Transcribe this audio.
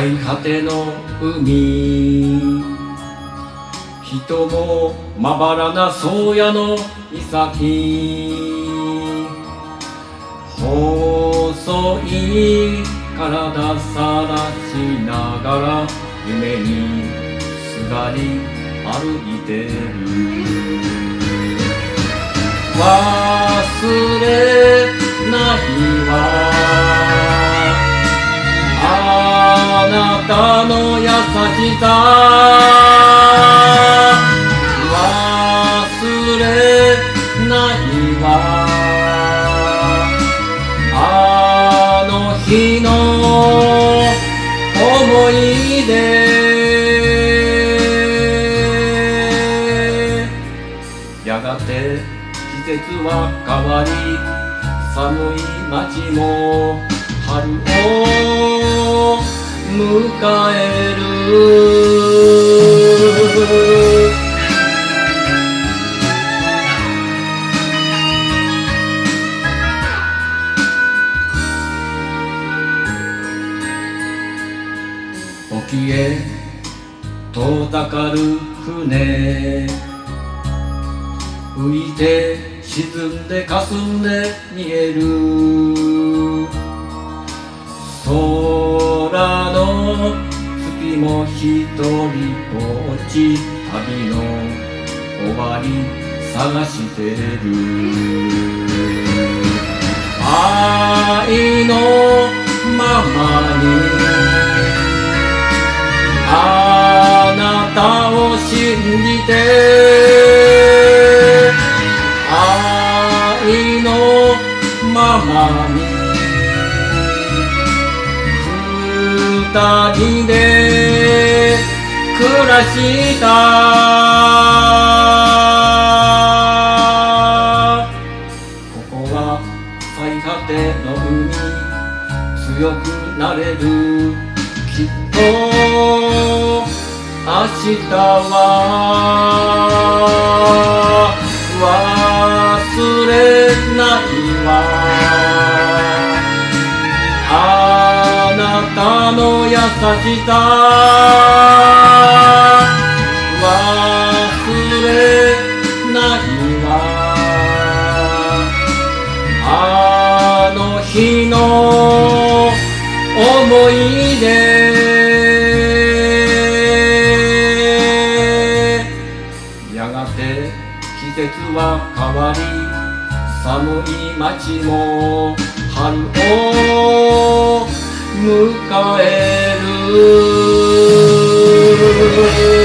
最果ての海、人もまばらな宗谷の岬、細い体さらしながら夢にすがり歩いてる。忘れないわあなたの優しさ、忘れないわあの日の思い出。やがて季節は変わり、寒い街も春を迎える。沖へ遠ざかる船、浮いて沈んで霞んで見える。空の月も一人ぼっち、旅の終わり探してる。愛のままにあなたを信じて、愛のままに二人で暮らした。ここは最果ての海、強くなれる。きっと明日は忘れないわあなたの優しさ、忘れないわあの日の思い出。やがて季節は変わり、寒い街も春を迎える。